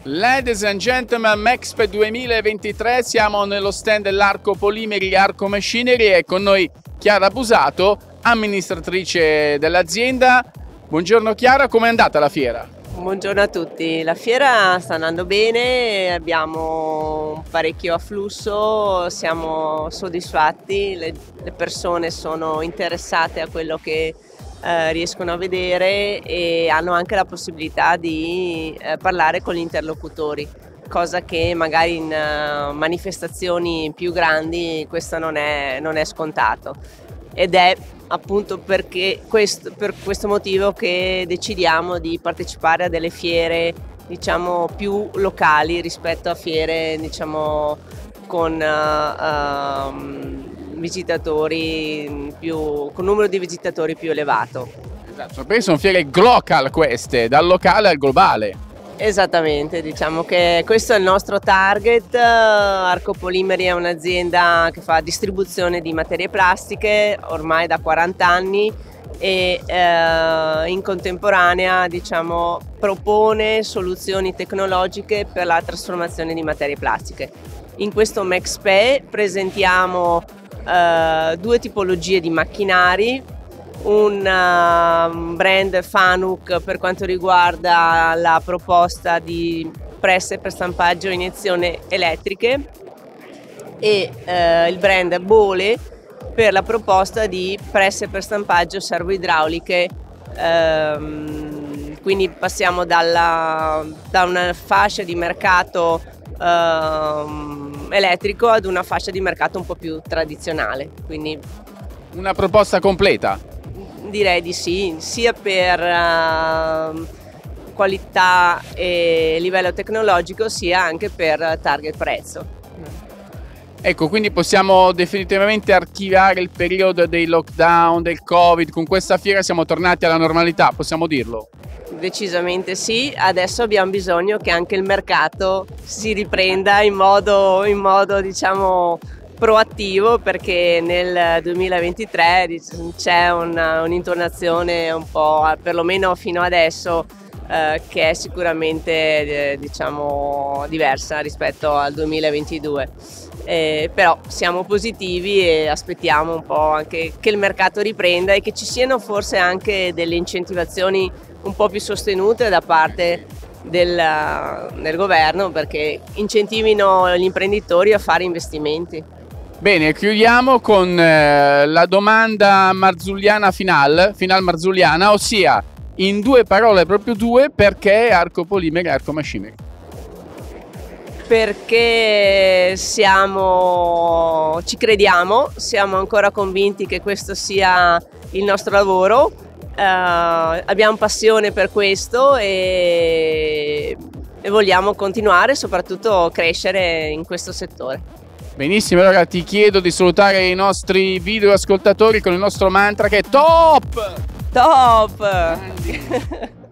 Ladies and gentlemen, Mexp 2023, siamo nello stand dell'Arco Polimeri Arco Machinery e con noi Chiara Busato, amministratrice dell'azienda. Buongiorno Chiara, com'è andata la fiera? Buongiorno a tutti, la fiera sta andando bene, abbiamo parecchio afflusso, siamo soddisfatti, le persone sono interessate a quello che riescono a vedere e hanno anche la possibilità di parlare con gli interlocutori, cosa che magari in manifestazioni più grandi questo non è scontato, ed è appunto per questo motivo che decidiamo di partecipare a delle fiere, diciamo, più locali rispetto a fiere, diciamo, con visitatori con numero di visitatori più elevato. Esatto, perché sono fiere glocal queste, dal locale al globale. Esattamente, diciamo che questo è il nostro target. Arco Polimeri è un'azienda che fa distribuzione di materie plastiche ormai da 40 anni e in contemporanea, diciamo, propone soluzioni tecnologiche per la trasformazione di materie plastiche. In questo Mexp presentiamo due tipologie di macchinari, un brand Fanuc per quanto riguarda la proposta di presse per stampaggio a iniezione elettriche e il brand Bole per la proposta di presse per stampaggio servoidrauliche. Quindi passiamo da una fascia di mercato elettrico ad una fascia di mercato un po' più tradizionale. Quindi una proposta completa? Direi di sì, sia per qualità e livello tecnologico, sia anche per target prezzo. Ecco, quindi possiamo definitivamente archiviare il periodo dei lockdown, del Covid. Con questa fiera siamo tornati alla normalità, possiamo dirlo? Decisamente sì, adesso abbiamo bisogno che anche il mercato si riprenda in modo diciamo proattivo, perché nel 2023 c'è un'intonazione un po', perlomeno fino adesso, che è sicuramente diciamo diversa rispetto al 2022. Però siamo positivi e aspettiamo un po' anche che il mercato riprenda e che ci siano forse anche delle incentivazioni un po' più sostenute da parte del governo, perché incentivino gli imprenditori a fare investimenti. Bene, chiudiamo con la domanda marzulliana final marzulliana, ossia, in due parole, proprio due, perché Arco Polimeri Arco Machinery? Perché ci crediamo, siamo ancora convinti che questo sia il nostro lavoro, abbiamo passione per questo e vogliamo continuare, soprattutto crescere in questo settore. Benissimo, allora ti chiedo di salutare i nostri video ascoltatori con il nostro mantra che è top! Top!